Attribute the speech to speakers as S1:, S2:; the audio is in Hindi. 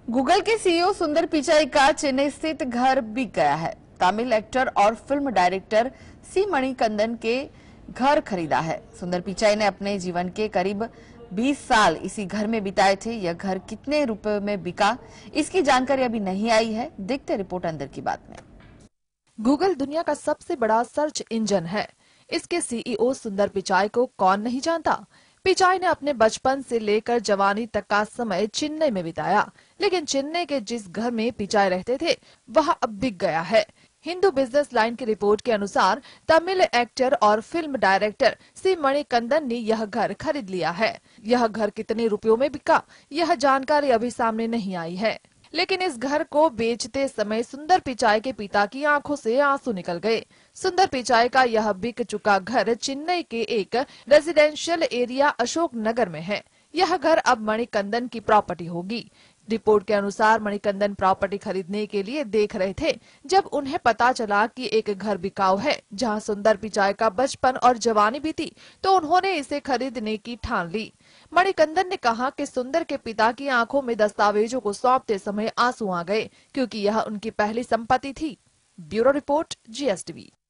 S1: गूगल के सीईओ सुंदर पिचाई का चेन्नई स्थित घर बिक गया है। तमिल एक्टर और फिल्म डायरेक्टर सी मणिकंदन के घर खरीदा है। सुंदर पिचाई ने अपने जीवन के करीब 20 साल इसी घर में बिताए थे। यह घर कितने रुपए में बिका, इसकी जानकारी अभी नहीं आई है। देखते रिपोर्ट अंदर की बात में।
S2: गूगल दुनिया का सबसे बड़ा सर्च इंजन है। इसके सीईओ सुंदर पिचाई को कौन नहीं जानता। पिचाई ने अपने बचपन से लेकर जवानी तक का समय चेन्नई में बिताया, लेकिन चेन्नई के जिस घर में पिचाई रहते थे वह अब बिक गया है। हिंदू बिजनेस लाइन की रिपोर्ट के अनुसार तमिल एक्टर और फिल्म डायरेक्टर सी मणिकंदन ने यह घर खरीद लिया है। यह घर कितने रुपयों में बिका, यह जानकारी अभी सामने नहीं आई है, लेकिन इस घर को बेचते समय सुंदर पिचाई के पिता की आंखों से आंसू निकल गए। सुंदर पिचाई का यह बिक चुका घर चेन्नई के एक रेजिडेंशियल एरिया अशोक नगर में है। यह घर अब मणिकंदन की प्रॉपर्टी होगी। रिपोर्ट के अनुसार मणिकंदन प्रॉपर्टी खरीदने के लिए देख रहे थे जब उन्हें पता चला कि एक घर बिकाऊ है जहां सुंदर पिचाई का बचपन और जवानी बीती, तो उन्होंने इसे खरीदने की ठान ली। मणिकंदन ने कहा कि सुंदर के पिता की आंखों में दस्तावेजों को सौंपते समय आंसू आ गए, क्योंकि यह उनकी पहली संपत्ति थी। Bureau report, GSTV।